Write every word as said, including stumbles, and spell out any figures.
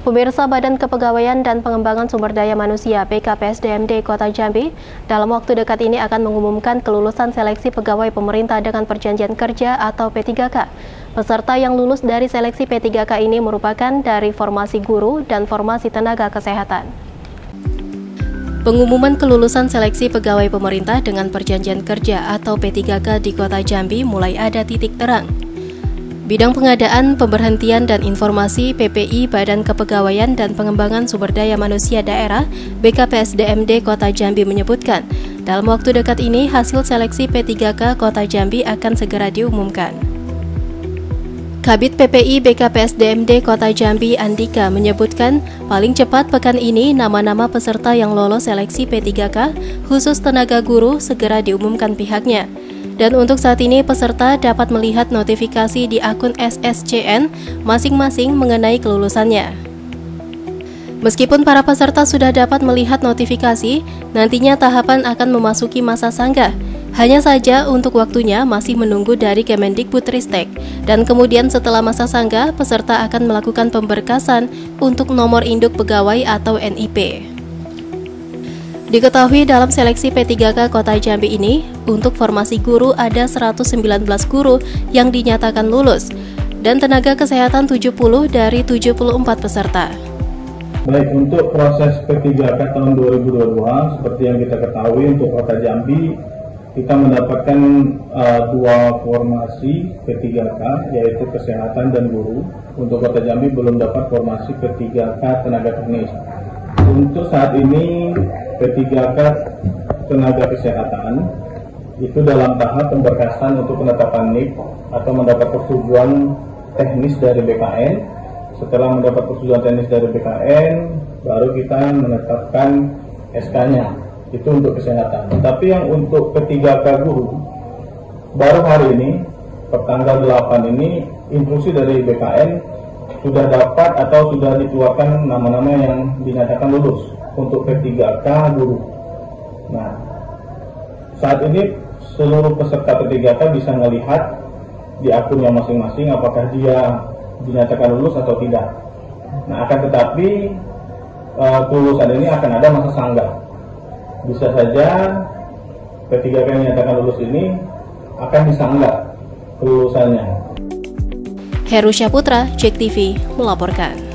Pemirsa Badan Kepegawaian dan Pengembangan Sumber Daya Manusia B K P S D M D Kota Jambi dalam waktu dekat ini akan mengumumkan kelulusan seleksi pegawai pemerintah dengan perjanjian kerja atau P tiga K. Peserta yang lulus dari seleksi P tiga K ini merupakan dari formasi guru dan formasi tenaga kesehatan. Pengumuman kelulusan seleksi pegawai pemerintah dengan perjanjian kerja atau P tiga K di Kota Jambi mulai ada titik terang. Bidang Pengadaan, Pemberhentian dan Informasi P P I Badan Kepegawaian dan Pengembangan Sumber Daya Manusia Daerah B K P S D M D Kota Jambi menyebutkan, dalam waktu dekat ini hasil seleksi P tiga K Kota Jambi akan segera diumumkan. Kabid P P I B K P S D M D Kota Jambi Andika menyebutkan, paling cepat pekan ini nama-nama peserta yang lolos seleksi P tiga K khusus tenaga guru segera diumumkan pihaknya. Dan untuk saat ini peserta dapat melihat notifikasi di akun S S C N masing-masing mengenai kelulusannya. Meskipun para peserta sudah dapat melihat notifikasi, nantinya tahapan akan memasuki masa sanggah. Hanya saja untuk waktunya masih menunggu dari Kemendikbudristek, dan kemudian setelah masa sanggah, peserta akan melakukan pemberkasan untuk nomor induk pegawai atau N I P. Diketahui dalam seleksi P tiga K Kota Jambi ini, untuk formasi guru ada seratus sembilan belas guru yang dinyatakan lulus, dan tenaga kesehatan tujuh puluh dari tujuh puluh empat peserta. Baik, untuk proses P tiga K tahun dua ribu dua puluh dua, seperti yang kita ketahui untuk Kota Jambi, kita mendapatkan uh, dua formasi P tiga K, yaitu kesehatan dan guru. Untuk Kota Jambi belum dapat formasi P tiga K tenaga teknis. Untuk saat ini P tiga K tenaga kesehatan itu dalam tahap pemberkasan untuk penetapan N I P atau mendapat persetujuan teknis dari B K N. Setelah mendapat persetujuan teknis dari B K N, baru kita menetapkan S K-nya. Itu untuk kesehatan. Tapi yang untuk P tiga K guru, baru hari ini, pertanggal delapan ini, instruksi dari B K N sudah dapat atau sudah dikeluarkan nama-nama yang dinyatakan lulus untuk P tiga K guru. Nah, saat ini seluruh peserta P tiga K bisa melihat di akunnya masing-masing apakah dia dinyatakan lulus atau tidak. Nah, akan tetapi uh, kelulusan ini akan ada masa sanggah. Bisa saja P tiga K yang dinyatakan lulus ini akan disanggah kelulusannya. Heru Syaputra, Jek T V, melaporkan.